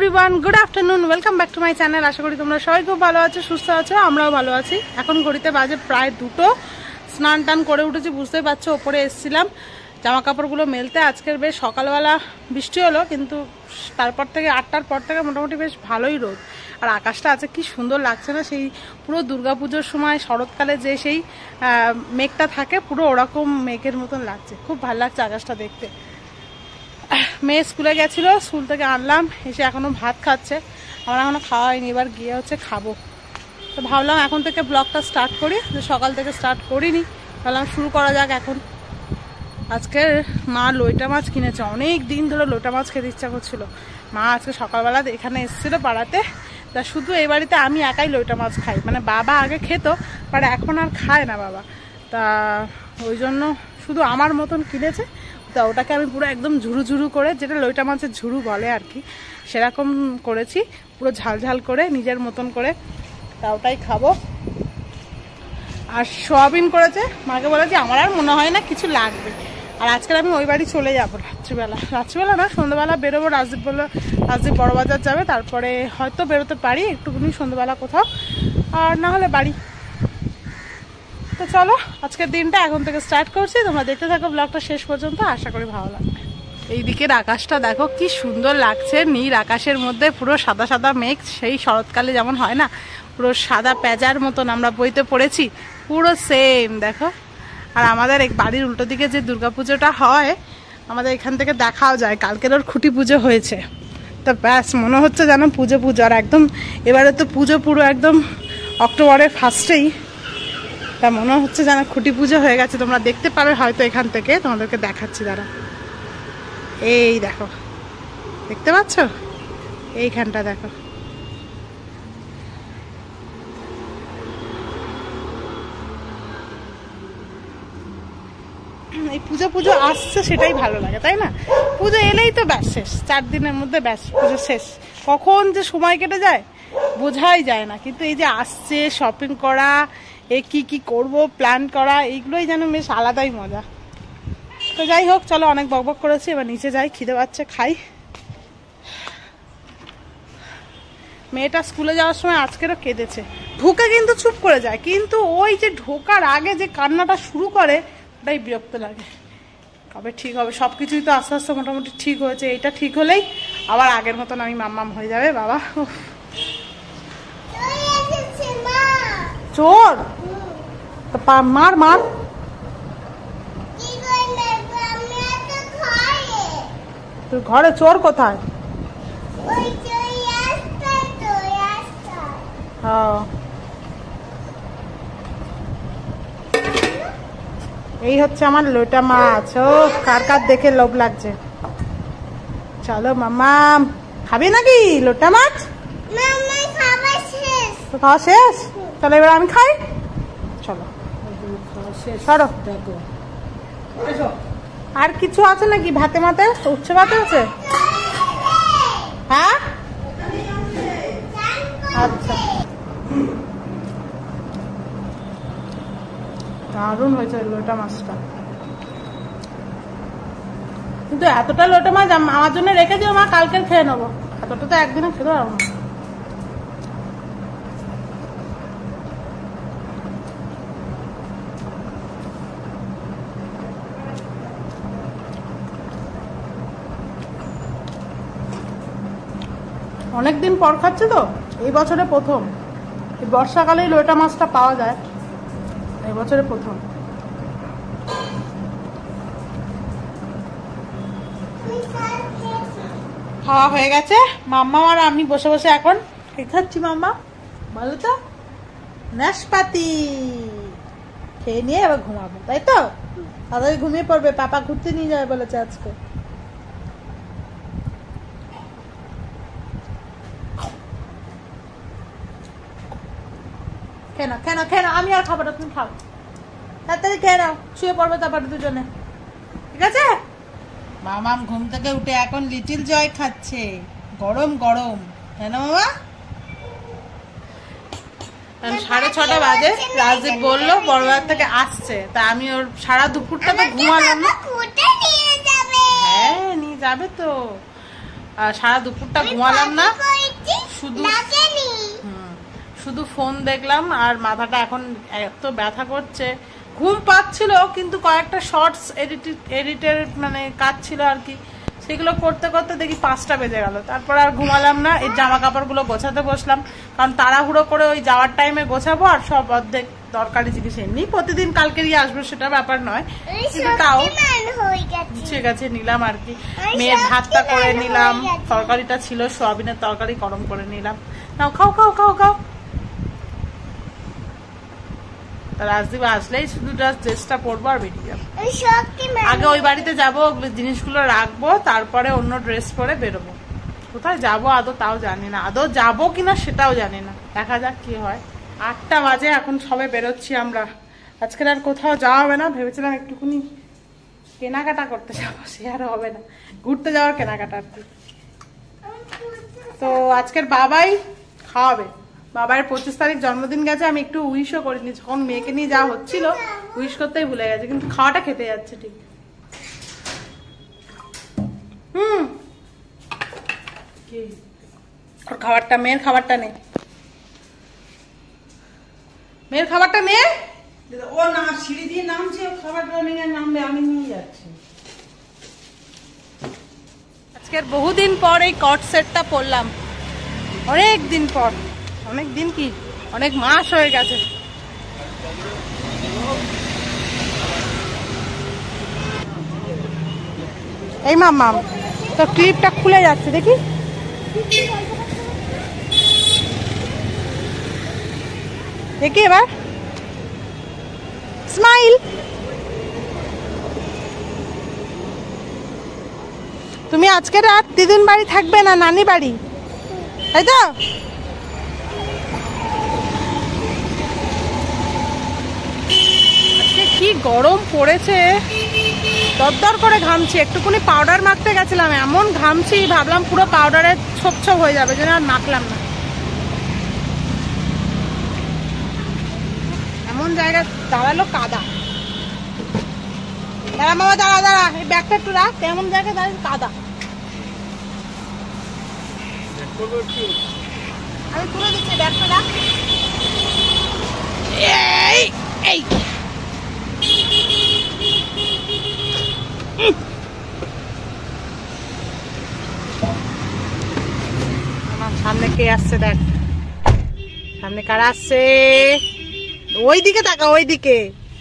Everyone, good afternoon, welcome back to my channel. আশা করি তোমরা সবাই খুব ভালো আছো, সুস্থ আছো, আমরাও ভালো আছি। এখন ঘড়িতে বাজে প্রায় 2টো। স্নান টান করে উঠেছি, বুঝতেই পারছো। ওপরে এসেছিলাম জামা কাপড়গুলো মেলতে। আজকের বেশ সকালবেলা বৃষ্টি হলো, কিন্তু তারপর থেকে 8টার পর থেকে মোটামুটি বেশ ভালোই রোদ। আর আকাশটা আছে কি সুন্দর লাগছে না, সেই পুরো দুর্গাপুজোর সময় শরৎকালে যে সেই মেঘটা থাকে, পুরো ওরকম মেঘের মতন লাগছে। খুব ভালো লাগছে আকাশটা দেখতে। মেয়ে স্কুলে গেছিল, স্কুল থেকে আনলাম, এসে এখনো ভাত খাচ্ছে। আমার এখনো খাওয়া হয়নি, এবার গিয়ে হচ্ছে খাবো। তো ভাবলাম এখন থেকে ব্লগটা স্টার্ট করি, যে সকাল থেকে স্টার্ট করিনি, ভাবলাম শুরু করা যাক এখন। আজকে মা লইটা মাছ কিনেছে, অনেক দিন ধরে লইটা মাছ খেতে ইচ্ছা করছিল। মা আজকে সকালবেলা এখানে এসেছিলো পাড়াতে, তা শুধু এই বাড়িতে আমি একাই লইটা মাছ খাই। মানে বাবা আগে খেত, বাট এখন আর খায় না বাবা, তা ওই জন্য শুধু আমার মতন কিনেছে। তা ওটাকে আমি পুরো একদম ঝুরু ঝুরু করে, যেটা লইটা মাছের ঝুরু বলে আর কি, সেরকম করেছি, পুরো ঝাল ঝাল করে নিজের মতন করে। তা ওটাই খাবো। আর সোয়াবিন করেছে, মাকে বলেছি আমার আর মনে হয় না কিছু লাগবে। আর আজকে আমি ওই বাড়ি চলে যাবো রাত্রিবেলা না, সন্ধ্যাবেলা বেরোবো। রাজদীপ বললো রাজদীপ বড় বাজার যাবে, তারপরে হয়তো বেরোতে পারি একটুখানি সন্ধ্যাবেলা কোথাও, আর না হলে বাড়ি। তো চলো আজকের দিনটা এখন থেকে স্টার্ট করছি, তোমরা দেখতে থাকো ব্লগটা শেষ পর্যন্ত, আশা করি ভালো লাগবে। এই দিকের আকাশটা দেখো কি সুন্দর লাগছে, নীল আকাশের মধ্যে পুরো সাদা সাদা মেঘ, সেই শরৎকালে যেমন হয় না, পুরো সাদা পেঁজার মতন আমরা বইতে পড়েছি, পুরো সেম দেখো। আর আমাদের এক বাড়ির উল্টো দিকে যে দুর্গাপুজোটা হয়, আমাদের এখান থেকে দেখাও যায়। কালকের ওর খুঁটি পুজো হয়েছে, তো ব্যাস মনে হচ্ছে যেন পুজো। আর একদম এবারে তো পুজো পুরো একদম অক্টোবরের ফার্স্টেই, তা মনে হচ্ছে যেন খুঁটি পুজো হয়ে গেছে। তোমরা দেখতে পাবে হয়তো এখান থেকে, তোমাদেরকে দেখাচ্ছি দাঁড়া। এই দেখো, দেখতে পাচ্ছ এইখানটা দেখো। এই পুজো পুজো আসছে, সেটাই ভালো লাগে, তাই না? পুজো এলেই তো ব্যাস শেষ, 4 দিনের মধ্যে ব্যাস পুজো শেষ। কখন যে সময় কেটে যায় বোঝাই যায় না। কিন্তু এই যে আসছে, শপিং করা, কি কি করব প্ল্যান করা, এইগুলোই যেন বেশ আলাদাই মজা। তো যাই হোক, চলো অনেক বকবক করেছি, এবার নিচে যাই, খিদে পাচ্ছে, খাই। মেয়েটা স্কুলে যাওয়ার সময় আজকেরও কেঁদেছে, ঢুকে কিন্তু চুপ করে যায়, কিন্তু ওই যে ঢোকার আগে যে কান্নাটা শুরু করে, ওটাই বিরক্ত লাগে। কবে ঠিক হবে? সব কিছুই তো আস্তে আস্তে মোটামুটি ঠিক হয়েছে, এইটা ঠিক হলেই আবার আগের মতন আমি মাম্মাম হয়ে যাবে। বাবা চোর, মার মার। তোর ঘরে চোর কোথায়? এই হচ্ছে আমার লোটা মাছ। ও কার কার দেখে লোভ লাগছে। চলো মাম্মাম, খাবি নাকি লোটা মাছ? তো খাওয়া শেষ, তাহলে এবার আমি খাই। চলো সরো। আর কিছু আছে নাকি ভাতে মাতে? উচ্ছে ভাতে আছে? হ্যাঁ আচ্ছা, দারুণ হয়েছে লোটা মাছটা। কিন্তু এতটা লোটা মাছ আমার জন্য রেখে দিও মা, কালকে খেয়ে নেবো। এতটা তো একদিনে খেতে পারবো না। অনেকদিন পর খাচ্ছে তো, এই বছরে প্রথম। এই বর্ষাকালেই লোটা মাছটা পাওয়া যায়, এই বছরে প্রথম। খাওয়া হয়ে গেছে, মাম্মা আর আমি বসে বসে এখন খাচ্ছি। মাম্মা বলো তো, নাশপাতি খেয়ে নিয়ে এবার ঘুমাবো, তাই তো? তাড়াতাড়ি ঘুমিয়ে পড়বে, পাপা ঘুরতে নিয়ে যাবে বলেছে আজকে। কেন কেন কেন আমি আর খাবো না, তুমি খাও, তাড়াতাড়ি খেয়ে নাও, শুয়ে পড়বে তারপরে দুজনে, ঠিক আছে? মামাম ঘুম থেকে উঠে এখন লিটিল জয় খাচ্ছে, গরম গরম, হ্যাঁ না মামা? 6:30 বাজে, রাজদীপ বললো বড়বাজার থেকে আসছে, তা আমি ওর সারা দুপুরটা তো ঘুমালাম না। হ্যাঁ নিয়ে যাবে তো। সারা দুপুরটা ঘুমালাম না, শুধু ফোন দেখলাম। আর মাথাটা এখন এত ব্যথা করছে, ঘুম পাচ্ছিল কিন্তু কয়েকটা শর্টস এডিটের মানে কাজ ছিল আর কি, সেগুলো করতে করতে দেখি 5টা বেজে গেল। তারপর আর ঘুমালাম না, এই জামা কাপড়গুলো গোছাতে বসলাম, কারণ তাড়াহুড়ো করে ওই যাওয়ার টাইমে গোছাবো। আর সব অর্ধেক দরকারি জিনিস এমনি প্রতিদিন কালকেরই আসবে সেটা ব্যাপার নয়, কিন্তু তাও ঠিক আছে নিলাম আর কি। মেয়ের ভাতটা করে নিলাম, তরকারিটা ছিল সোয়াবিনের তরকারি, গরম করে নিলাম। নাও খাও খাও খাও খাও। রাজদীপ আসলেই শুধু ড্রেসটা পরবো আর বেরিয়ে যাবো। আগে ওই বাড়িতে যাবো, জিনিসগুলো রাখবো, তারপরে অন্য ড্রেস পরে বেরোবো। কোথায় যাবো আদৌ তাও জানি না, আদৌ যাবো কিনা সেটাও জানি না, দেখা যাক কি হয়। 8টা বাজে, এখন সবে বেরোচ্ছি আমরা। আজকের আর কোথাও যাওয়া হবে না, ভেবেছিলাম একটুখানি কেনাকাটা করতে যাবো, সে আর হবে না, ঘুরতে যাওয়ার কেনাকাটা আর কি। তো আজকের বাবাই খাওয়াবে, বাবার 25 তারিখ জন্মদিন গেছে, আমি একটু উইশও করিনি, যখন মেয়েকে নিয়ে যাওয়া হচ্ছিল উইশ করতেই ভুলে গেছে, কিন্তু খাওয়াটা খেতে যাচ্ছে ঠিক। ওর খাবারটা, মেয়ের খাবারটা নেই, মেয়ের খাবারটা নে। ও না সিঁড়ি দিয়ে নামছে, খাবারটা নিয়ে নামবে, আমি নিয়ে যাচ্ছি। আজকের বহুদিন পর এই কট সেটটা পরলাম, অনেক দিন পর, অনেক দিন কি অনেক মাস হয়ে গেছে। এই মাম তো ক্লিপটা খুলে যাচ্ছে, দেখি দেখি এবার স্মাইল। তুমি আজকে রাত দিদিন বাড়ি থাকবে না নানি বাড়ি, তাই তো? আজকে কি গরম পড়েছে, দরদর করে ঘামছি। একটুখানি পাউডার মাখতে গেছিলাম, এমন ঘামছি, ভাবলাম পুরো পাউডারে ছোপ ছোপ হয়ে যাবে, যেন আর মাখলাম না। এমন জায়গা দাঁড়ালো কাদা, দাঁড়া মামা দাঁড়া দাঁড়া, এই ব্যাগটা একটু রাখ, এমন জায়গায় দাঁড়িয়ে কাদা। আমি তুলে দিচ্ছি ব্যাগটা, রাখ। এই এই আমার সামনে কে আসছে দেখ, সামনে কারা আসছে, ওই দিকে তাকা, ওই দিকে।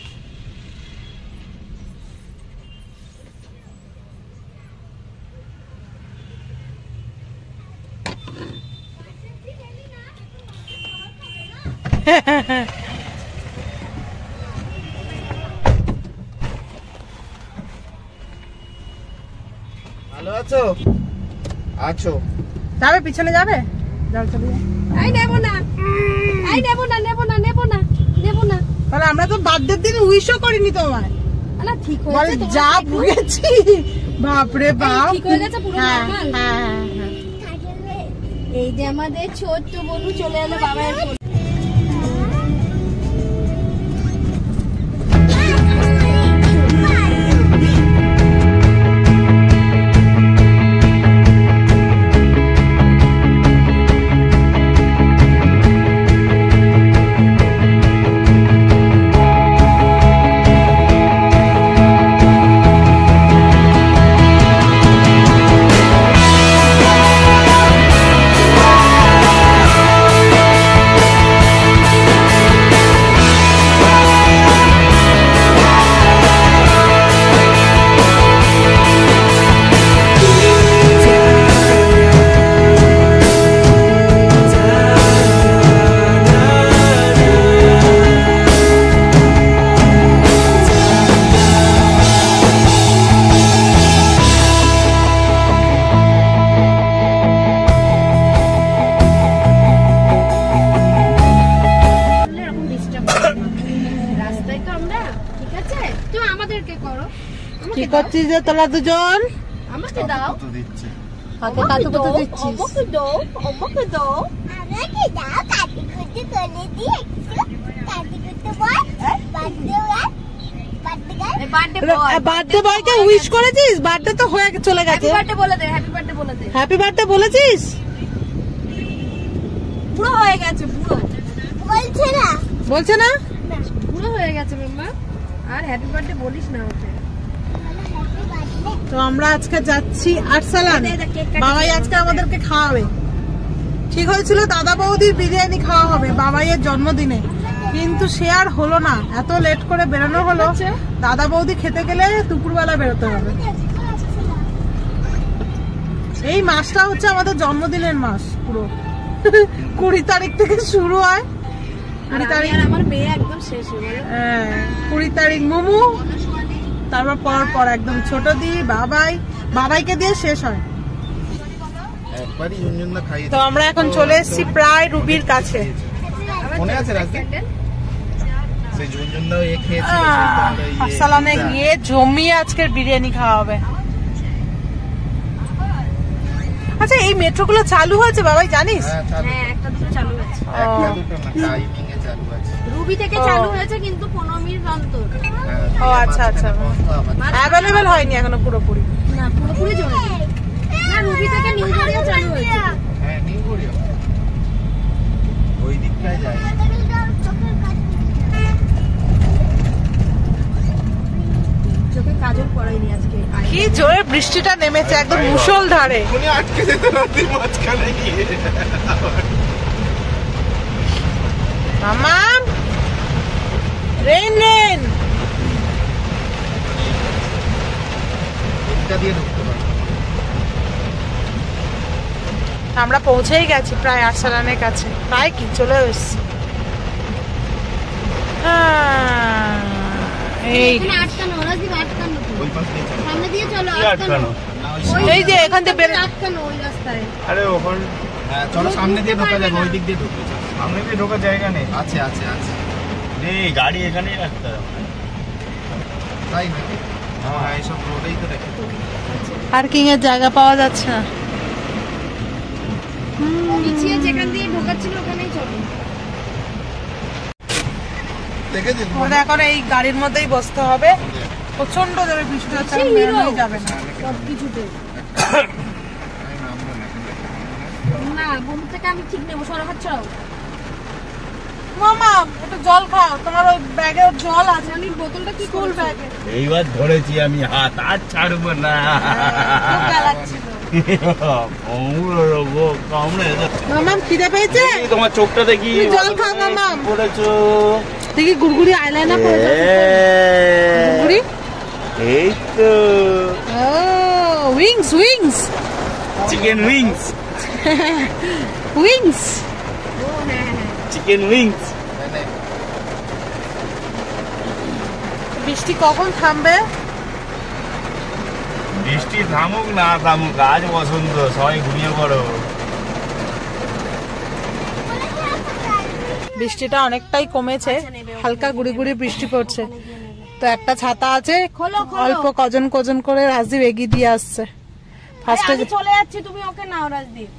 ভালো আছো? আছো যাবে, পিছনে যাবে, যাও চলে যাও। আই নেব না, আই নেব না, নেব না, নেব না, নেব না। তাহলে আমরা তো বার্থডের দিন উইশও করিনি তোমায়। আলা ঠিক হয়েছে তো, যা ভুগেছি, বাপ রে বাপ। ঠিক হয়ে গেছে পুরো নরমাল। হ্যাঁ, এই যে আমাদের ছোট্ট বনু চলে এলো বাবার কোলে। কি করছিস যে তোরা দুজন? আমাকে দাও, হাতে কাতুকুতু দিচ্ছিস। আমাকে দাও, আমাকে দাও, আমাকে দাও, কাটিকুটি করে দি একটু, কাটিকুটি বল, বাদ বার্থডে বয়কে উইশ করেছিস? বার্থডে তো হয়ে চলে গেছে। হ্যাপি বার্থডে বলে দে, হ্যাপি বার্থডে বলে দে। হ্যাপি বার্থডে বলেছিস? পুরো হয়ে গেছে, পুরো বলছে না? পুরো হয়ে গেছে মাম্মা। আর হ্যাপি বার্থডে বলিস না ওকে। তো আমরা আজকে যাচ্ছি আরসালান। বাবাই আজকে আমাদেরকে খাওয়াবে। ঠিক হয়েছিল দাদা বৌদির বিরিয়ানি খাওয়া হবে বাবাইয়ের জন্মদিনে, কিন্তু সে আর হলো না। এত লেট করে বেরোনো হলো। দাদা বৌদি খেতে গেলে দুপুরবেলা বেরোতে হবে। এই মাসটা হচ্ছে আমাদের জন্মদিনের মাস পুরো। 20 তারিখ থেকে শুরু হয়। 20 তারিখ আমার মেয়ে একদম শেষ হয়ে গেল। 20 তারিখ মোমো, তারপর পর একদম ছোট দি বাবাইকে দিয়ে শেষ হয়। তো আমরা এখন চলে এসেছি প্রায় রুবির কাছে। মনে আছে আরসালানে গিয়ে জমিয়ে আজকের বিরিয়ানি খাওয়া হবে। আচ্ছা, এই মেট্রো গুলো চালু হয়েছে বাবাই জানিস? হ্যাঁ, একটা দুটো চালু হয়েছে। রুবি থেকে চালু হয়েছে, কিন্তু 15 মিনিট অন্তর। ও আচ্ছা, অ্যাভেলেবেল হয়নি এখনো পুরোপুরি। না, পুরোপুরি জমে না। রুবি থেকে নিউ গড়িয়া চালু হয়েছে। হ্যাঁ, নিউ গড়িয়া ওই দিকটায় যায়। চোখে কাজল পড়াইনি আজকে। কি জোরে বৃষ্টিটা নেমেছে, একদম মুষলধারে। আটকে যেতে রাতে মাঝখানে গিয়ে মামাম রেন দিয়ে ঢুকতে পারে। আমরা পৌঁছেই গেছি প্রায় আরসালানের কাছে। প্রায় কি চলে এসেছি। এই আটকানো, রাজদীপ আটকানো। ওই পাশ দিয়ে চলো। সামনে দিয়ে চলো, আটকানো। এই যে এখান থেকে আটকানো ওই রাস্তায়। আরে ওখানে হ্যাঁ, চলো সামনে দিয়ে ঢোকা যাবে, ওই দিক দিয়ে ঢুকবে। সামনে দিয়ে ঢোকার জায়গা নেই। আছে। নেই, গাড়ি এখানেই রাখতে হবে। তাই নাকি? হ্যাঁ, এইসব রোডেই তো রেখে দেবো। পার্কিং এর জায়গা পাওয়া যাচ্ছে না। পিছিয়ে যেখান দিয়ে ঢোকাচ্ছিল ওখানেই চলো। দেখেছিস? আমাদের এখন এই গাড়ির মধ্যেই বসতে হবে। প্রচন্ড জোরে বৃষ্টি হচ্ছে, এখন বেরোনোই যাবে না। সবকিছুতে না, বন্ধু থেকে আমি ঠিক নেবো। সরো, হাত ছড়াও। মামা একটু জল খাও, তোমার ওই ব্যাগে জল আছে। আমি বোতলটা কি স্কুল ব্যাগে এইবার ধরেছি আমি হাত, আর ছাড়বো না। মামাম খিদে পেয়েছে? তোমার চোখটা দেখি। তুমি জল খাও মামাম। পড়েছো দেখি গুড়গুড়ি আইলাইনার পড়েছে। গুড়গুড়ি এই তো wings chicken wings. Chicken wings. বৃষ্টি কখন থামবে? বৃষ্টি থামুক না থামুক, আজ বসন্ত, সবাই ঘুমিয়ে পড়ো। বৃষ্টিটা অনেকটাই কমেছে, হালকা গুড়ি গুড়ি বৃষ্টি পড়ছে। তো একটা ছাতা আছে, অল্প কজন করে রাজদীপ এগিয়ে দিয়ে আসছে। ফার্স্টে চলে যাচ্ছি, তুমি ওকে নাও রাজদীপ।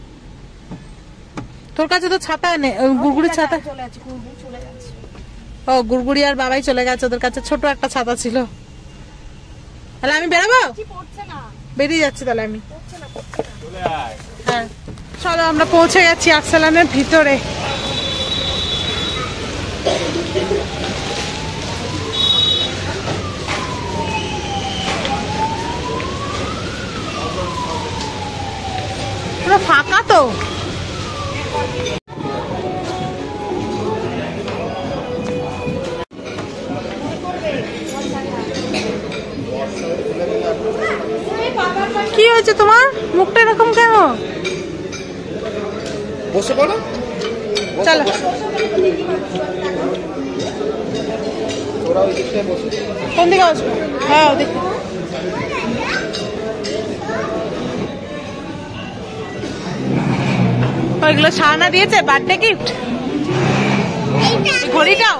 তোর কাছে তো ছাতা নেই, গুড়গুড়ির ছাতা। চলে যাচ্ছি, চলে যাচ্ছি। ও গুড়গুড়ি আর বাবাই চলে গেছে, ওদের কাছে ছোট একটা ছাতা ছিল। তাহলে আমি বেরোবো? বেরিয়ে যাচ্ছি তাহলে আমি। হ্যাঁ চলো, আমরা পৌঁছে গেছি আরসালানের ভিতরে। পুরো ফাঁকা তো। কি হয়েছে তোমার? মুখটা এরকম কেন? বসে পড়ো। চলো তোরা ওই দিকটায় বসে। কোন দিকে আসবো? হ্যাঁ ওদিকে। ওইগুলো সাহানা দিয়েছে বার্থডে গিফট। ঘড়িটাও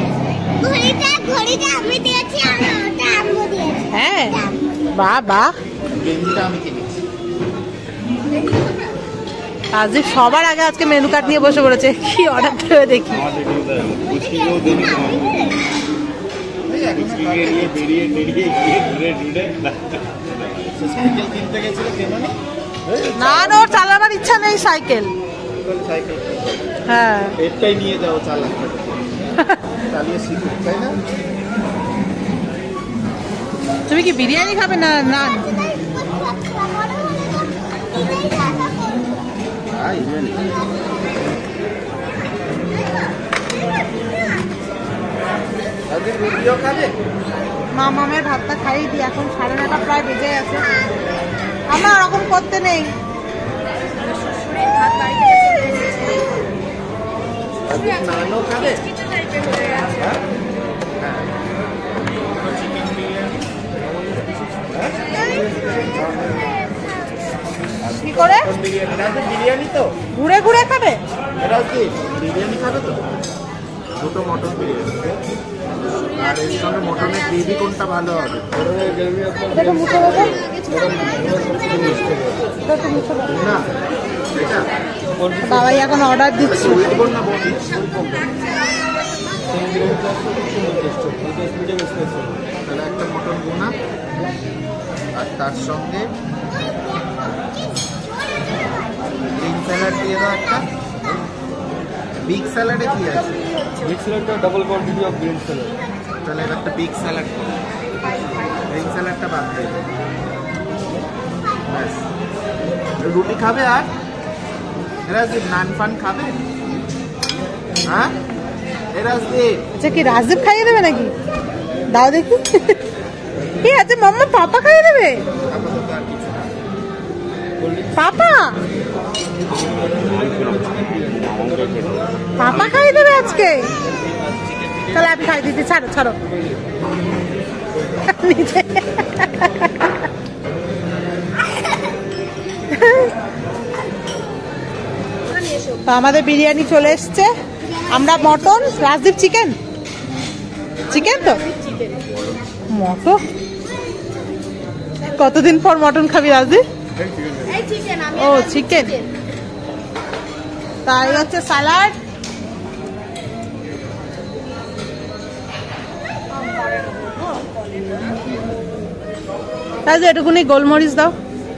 আমি দিয়েছি, আম্মু দিয়েছি। হ্যাঁ, বাহ। গেঞ্জিটা আমি কিনেছি। আজকে সবার আগে আজকে মেনু কার্ড নিয়ে বসে পড়েছে। কি অর্ডার দেবে দেখি। সাইকেল কিনতে গেছিল কেমন? না না, ওর চালাবার ইচ্ছা নেই সাইকেল। সাইকেল হ্যাঁ, এটাই নিয়ে যাও, চালিয়ে শিখো, তাই না? তুমি কি বিরিয়ানি খাবে না নান? মামামের ভাতটা খাইয়ে দিই, এখন 9:30 প্রায় বেজে গেছে। আমার ওরকম করতে নেই। নানও খাবে? কি করে বিরিয়ানি তো ঘুরে ঘুরে খাবে? এটা কি বিরিয়ানি খাবে তো? দুটো মটন বিরিয়ানি, আর এর সঙ্গে মটনের গ্রেভি কোনটা ভালো হবে? এটা মুখে দেবে? না এটা বাবাই এখন অর্ডার দিচ্ছে। না বলি তাহলে একটা মটন বোনা, আর তার সঙ্গে গ্রিন স্যালাড দিয়ে দাও একটা। বিগ স্যালাডে কি আছে? মিক্স স্যালাডটা double quantity of green salad. তাহলে একটা বিগ স্যালাড, গ্রিন স্যালাডটা বাদ দিয়ে দাও। ব্যাস, রুটি খাবে? আর রাজদীপ নান ফান খাবে? হ্যাঁ রাজদীপ, আচ্ছা, কি রাজদীপ খাইয়ে দেবে নাকি? দাও দেখি। কি আছে মাম্মা? পাপা খাইয়ে দেবে? আপাতত আর কিছু না। পাপা পাপা খাইয়ে দেবে আজকে? তাহলে আমি খাই দিচ্ছি, ছাড়ো ছাড়ো। তো আমাদের বিরিয়ানি চলে এসছে। আমরা মটন, রাজদীপ চিকেন। চিকেন তো মটন, কতদিন পর মটন খাবি রাজদীপ? ও চিকেন। তাই হচ্ছে স্যালাড। তাই এটুকুনি গোলমরিচ দাও।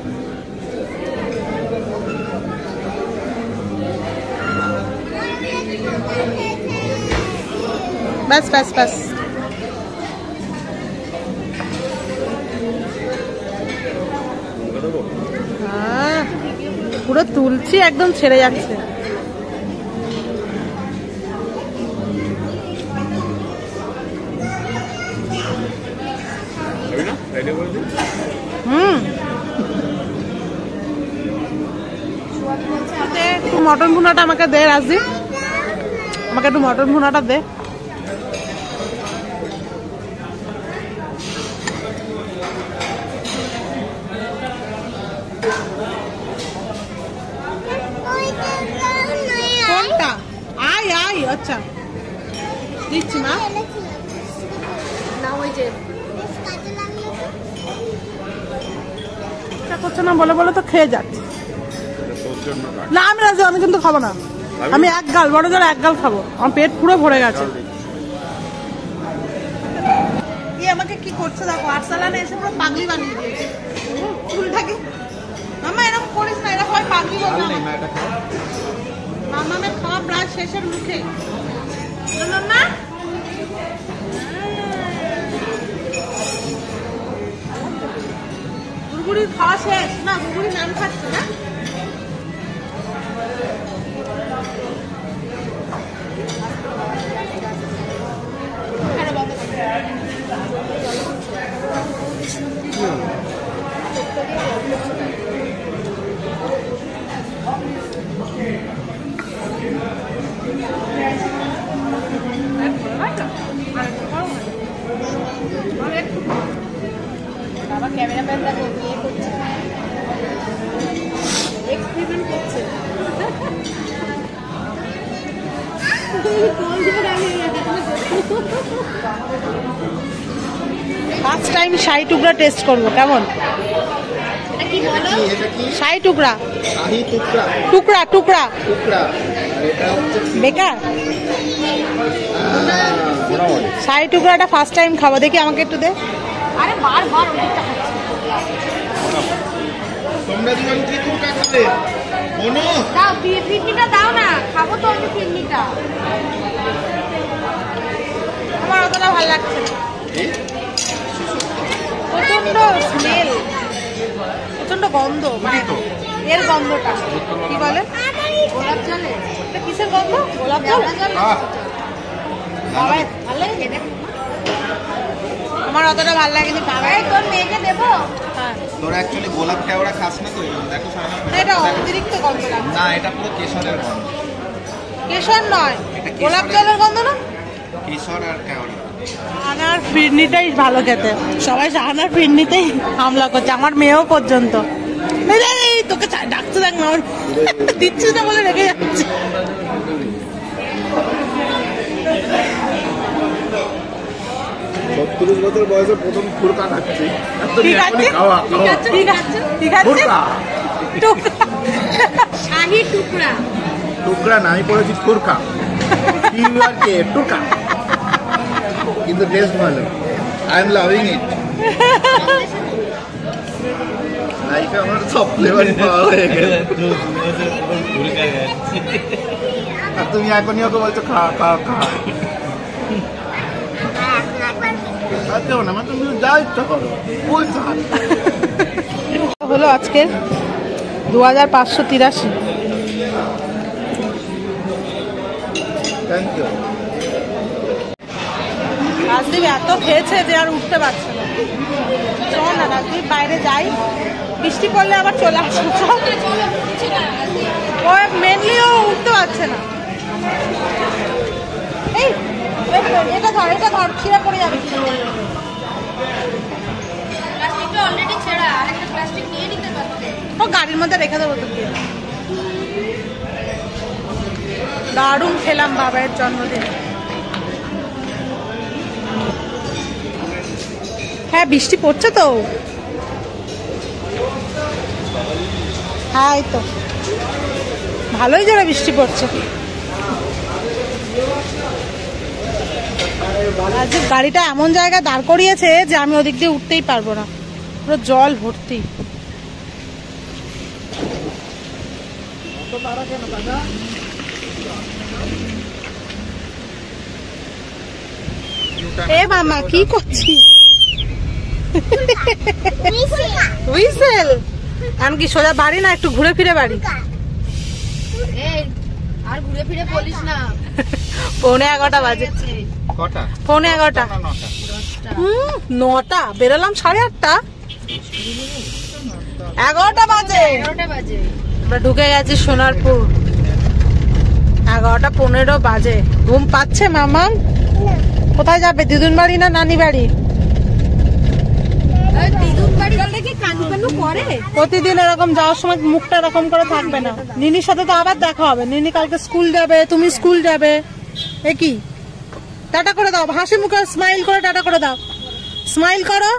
ব্যাস ব্যাস ব্যাস। পুরো তুলছি, একদম ছেড়ে যাচ্ছে। একটু মটন ভুনাটা আমাকে দে রাজদীপ, আমাকে একটু মটন ভুনাটা দে। কোনটা? আয় আয়, আচ্ছা দিচ্ছি মা। করছে না বলে বলে তো খেয়ে যাচ্ছে। না আমি রাজি, আমি কিন্তু খাবো না। আমি এক গাল, বড় জোর এক গাল খাবো, আমার পেট পুরো ভরে গেছে। আমাকে কি করছে দেখো, আরসালানে এসে পুরো পাগলি বানিয়ে দিয়েছে। চুলটাকে মামা এরকম করিস না, এরকম হয় পাগলি বলবে। মামা আমি খাওয়া প্রায় শেষের মুখে। মামা গুড়গুড়ি খাওয়া শেষ না? গুড়গুড়ি নাম খাচ্ছে না? বাবা ক্যামেরাম্যানটা বিয়ে করছে, এক্সপেরিমেন্ট করছে। ফার্স্ট টাইম শাহী টুকরা টেস্ট করবো, কেমন? শাহী টুকরা, টুকরা টুকরা বেকার শাহী টুকরাটা ফার্স্ট টাইম খাবো, দেখি আমাকে একটু দে। আরে বারবার ওদিকটা খাচ্ছি। তোমরা দুজন কি টুকরা খাবে? বনো দাও ফিরনিটা দাও না, খাবো তো আমি ফিরনিটা। আমার অতটা ভালো লাগছে না, প্রচন্ড স্মেল, প্রচন্ড গন্ধ, মানে এর গন্ধটা কি বলে, গোলাপ জলে এটা কিসের গন্ধ? গোলাপ জল। বাবা ভালো লাগে খেতে? আমার অতটা ভালো লাগেনি। বাবা তোর মেয়েকে দেবো? হ্যাঁ, তোরা অ্যাকচুয়ালি গোলাপ কেওড়া খাস না তো, দেখো এটা অতিরিক্ত গন্ধ লাগছে। না, এটা পুরো কেশরের গন্ধ। কেশর নয়, এটা কেশরের। গোলাপ জলের গন্ধ না? কেশর আর কেওড়া। শাহানার ফিরনিটাই ভালো খেতে, সবাই শাহানার ফিরনিতেই হামলা করছে, আমার মেয়েও পর্যন্ত। এই তোকে ডাকতে দেখ না, আমার দিচ্ছিস না বলে রেখে যাচ্ছে। ৩০ বছর বয়সে প্রথম ফুরকা খাচ্ছি। ঠিক আছে, ঠিক আছে, শাহী টুকরা। টুকরা না, আমি পড়েছি ফুরকা। টুকা, কিন্তু টেস্ট ভালো। I am loving it. লাইফে আমার সব ফ্লেভার পাওয়া হয়ে গেল। আর তুমি এখনই ওকে বলছো খা খা খা। আচ্ছা না, মানে তুমি যা ইচ্ছা করো বলছো। হলো আজকে 2583। Thank you. রাজদীপ এত খেয়েছে যে আর উঠতে পারছে না। চল না রাজদীপ, বাইরে যাই, বৃষ্টি পড়লে আবার চলে আসবে। ও মেনলি ও উঠতে পারছে না। এই এটা ধর, এটা ধর, ছিঁড়ে পড়ে যাবে। প্লাস্টিকটা অলরেডি ছেঁড়া, আরেকটা প্লাস্টিক নিয়ে নিতে পারতে। ও গাড়ির মধ্যে রেখে দেবো তোকে। দারুণ খেলাম বাবার জন্মদিন। হ্যাঁ বৃষ্টি পড়ছে তো। হ্যাঁ এই তো ভালোই জোরে বৃষ্টি পড়ছে। আজ গাড়িটা এমন জায়গায় দাঁড় করিয়েছে যে আমি ওদিক দিয়ে উঠতেই পারবো না, পুরো জল ভর্তি। এ মামা কি করছিস? হুইসেল। আমি কি সোজা বাড়ি না একটু ঘুরে ফিরে বাড়ি? এই আর ঘুরে ফিরে বলিস না। 11:15 বাজে। কটা? 11:15। 9টা বেরোলাম, 8:30। 11টা বাজে। 11টা বাজে। আমরা ঢুকে গেছি সোনারপুর। 11:15 বাজে। ঘুম পাচ্ছে মামা? কোথায় যাবে, দিদুন বাড়ি না নানি বাড়ি? দিদুন বাড়ি গেলে কি কানু কানু করে? প্রতিদিন এরকম যাওয়ার সময় মুখটা এরকম করে থাকবে না। নিনির সাথে তো আবার দেখা হবে, নিনি কালকে স্কুল যাবে, তুমি স্কুল যাবে। এ কি, টাটা করে দাও, হাসি মুখে স্মাইল করে টাটা করে দাও। স্মাইল করো।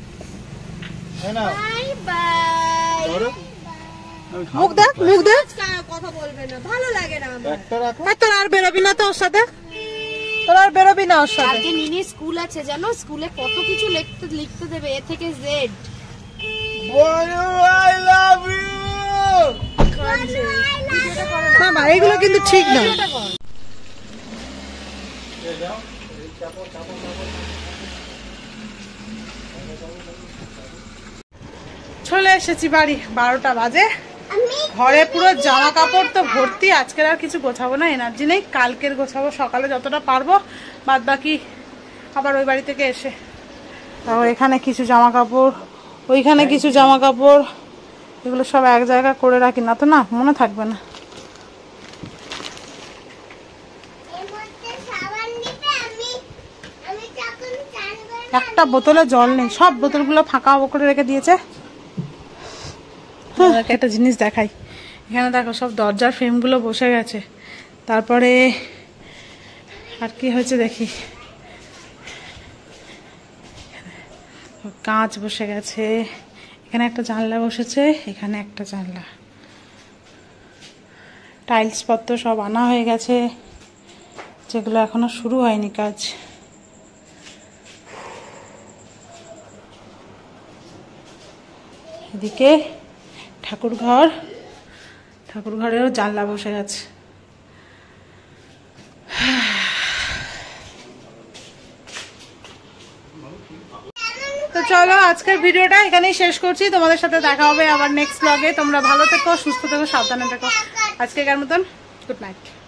Bye bye. মুখ দেখ, মুখ দেখ। কথা বলবে না, ভালো লাগে না আমার। আর তোর আর বেরোবি না তো ওর সাথে, তোর আর বেরোবি না ওর সাথে। কালকে নিনি স্কুল আছে জানো, স্কুলে কত কিছু লিখতে দেবে, এ থেকে জেড। মামা এইগুলো কিন্তু ঠিক না। চলে এসেছি বাড়ি, 12টা বাজে। ঘরে পুরো জামা কাপড় তো ভর্তি। আজকের আর কিছু গোছাবো না, এনার্জি নেই। কালকের গোছাবো সকালে যতটা পারবো, বাদ বাকি আবার ওই বাড়ি থেকে এসে। তারপর এখানে কিছু জামা কাপড়, ওইখানে কিছু জামা কাপড়, এগুলো সব এক জায়গায় করে রাখি, না তো না মনে থাকবে না। একটা বোতলে জল নেই, সব বোতলগুলো ফাঁকা করে রেখে দিয়েছে। একটা জিনিস দেখাই, এখানে দেখো সব দরজার ফ্রেমগুলো বসে গেছে। তারপরে আর কি হয়েছে দেখি, কাঁচ বসে গেছে, এখানে একটা জানলা বসেছে, এখানে একটা জানলা, টাইলস পত্র সব আনা হয়ে গেছে, যেগুলো এখনো শুরু হয়নি কাজ। এদিকে ঠাকুর ঘরেও জানলা বসে গেছে। তো চলো আজকের ভিডিওটা এখানেই শেষ করছি। তোমাদের সাথে দেখা হবে আবার নেক্সট ব্লগে। তোমরা ভালো থেকো, সুস্থ থেকো, সাবধানে থেকো। আজকেকার মতন গুড নাইট।